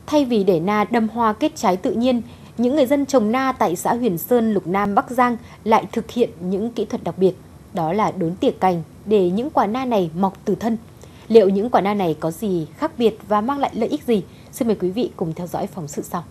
Thay vì để na đâm hoa kết trái tự nhiên, những người dân trồng na tại xã Huyền Sơn, Lục Nam, Bắc Giang lại thực hiện những kỹ thuật đặc biệt, đó là đốn tỉa cành để những quả na này mọc từ thân. Liệu những quả na này có gì khác biệt và mang lại lợi ích gì? Xin mời quý vị cùng theo dõi phóng sự sau.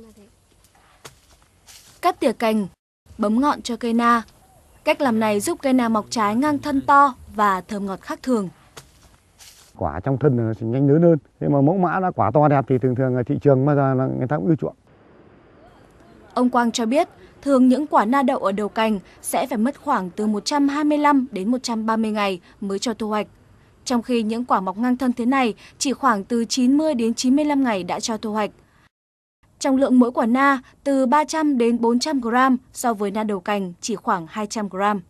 Cắt tỉa cành, bấm ngọn cho cây na. Cách làm này giúp cây na mọc trái ngang thân to và thơm ngọt khác thường. Quả trong thân nó sẽ nhanh lớn hơn. Thế mà mẫu mã nó quả to đẹp thì thường thường thị trường bây giờ là người ta cũng ưa chuộng. Ông Quang cho biết, thường những quả na đậu ở đầu cành sẽ phải mất khoảng từ 125 đến 130 ngày mới cho thu hoạch. Trong khi những quả mọc ngang thân thế này chỉ khoảng từ 90 đến 95 ngày đã cho thu hoạch. Trọng lượng mỗi quả na từ 300 đến 400 gram so với na đầu cành chỉ khoảng 200 gram.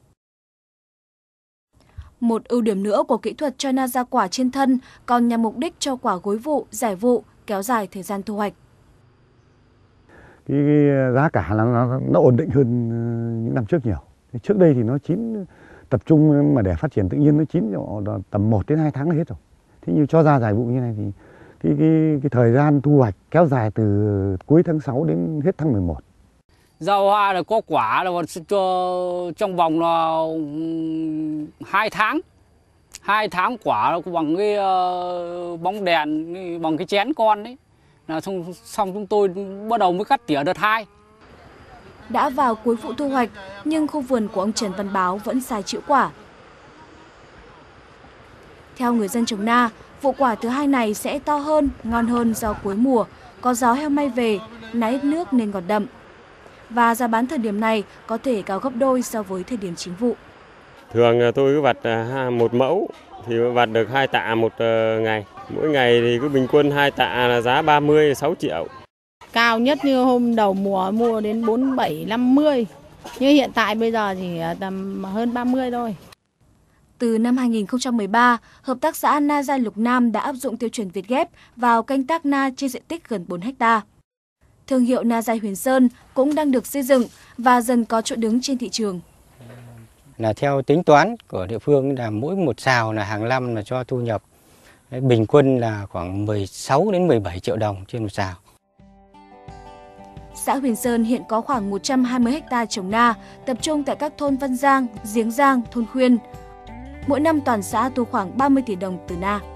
Một ưu điểm nữa của kỹ thuật cho na ra quả trên thân còn nhằm mục đích cho quả gối vụ, giải vụ, kéo dài thời gian thu hoạch. Cái giá cả là nó ổn định hơn những năm trước nhiều. Trước đây thì nó chín tập trung mà để phát triển tự nhiên nó chín tầm 1 đến 2 tháng là hết rồi. Thế nhưng cho ra giải vụ như này thì cái thời gian thu hoạch kéo dài từ cuối tháng 6 đến hết tháng 11. Rau hoa là có quả là trong vòng là 2 tháng. 2 tháng quả bằng cái bóng đèn, bằng cái chén con đấy. Là xong chúng tôi bắt đầu mới cắt tỉa đợt 2. Đã vào cuối vụ thu hoạch, nhưng khu vườn của ông Trần Văn Báo vẫn sai chịu quả. Theo người dân trồng na, vụ quả thứ 2 này sẽ to hơn, ngon hơn do cuối mùa, có gió heo may về, nái ít nước nên ngọt đậm. Và giá bán thời điểm này có thể cao gấp đôi so với thời điểm chính vụ. Thường tôi cứ vặt một mẫu thì vặt được 2 tạ một ngày. Mỗi ngày thì cứ bình quân 2 tạ là giá 36 triệu. Cao nhất như hôm đầu mùa mua đến 47, 50. Nhưng hiện tại bây giờ chỉ tầm hơn 30 thôi. Từ năm 2013, Hợp tác xã Na Giai Lục Nam đã áp dụng tiêu chuẩn Việt Ghép vào canh tác na trên diện tích gần 4 ha. Thương hiệu Na Giai Huyền Sơn cũng đang được xây dựng và dần có chỗ đứng trên thị trường. Là theo tính toán của địa phương là mỗi một sào là hàng năm là cho thu nhập bình quân là khoảng 16 đến 17 triệu đồng trên một sào. Xã Huyền Sơn hiện có khoảng 120 ha trồng na, tập trung tại các thôn Văn Giang, Giếng Giang, thôn Khuyên. Mỗi năm toàn xã thu khoảng 30 tỷ đồng từ na.